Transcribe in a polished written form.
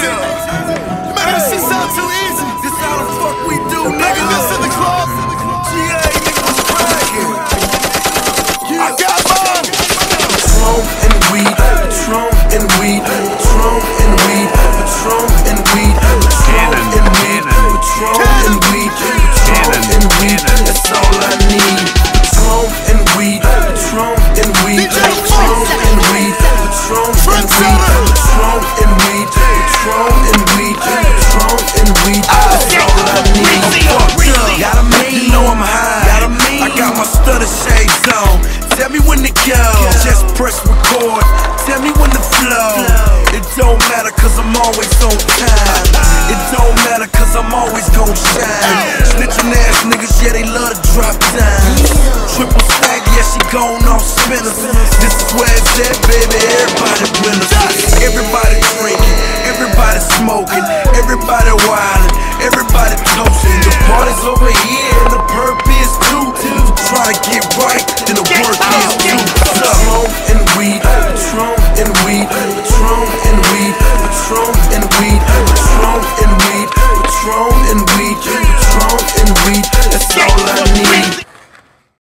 easy. You making this shit sound too easy. This how the fuck we do, nigga. This in the club. GA, nigga, what's cracking? I got mine. Patron and weed, Patron and weed, Patron and weed, Patron and weed, Patron and weed, Patron and weed, Patron and weed. That's all I need. Patron and weed, Patron and weed, Patron and weed, Patron and weed, Patron and weed, Patron and weed, Patron and weed. That's all I need. Got a me, you know I'm high. Got a me, I got my stutter shades on. Tell me when to go, just press record. Tell me when to flow. It don't matter cause I'm always on time. It don't matter cause I'm always gon' shine. Snitchin' ass niggas, yeah, they love to drop dimes. Triple stack, yeah, she gone off spinners. This is where it's at, baby, everybody winners. Everybody drinking, everybody smoking, everybody wildin', everybody toasting. The party's over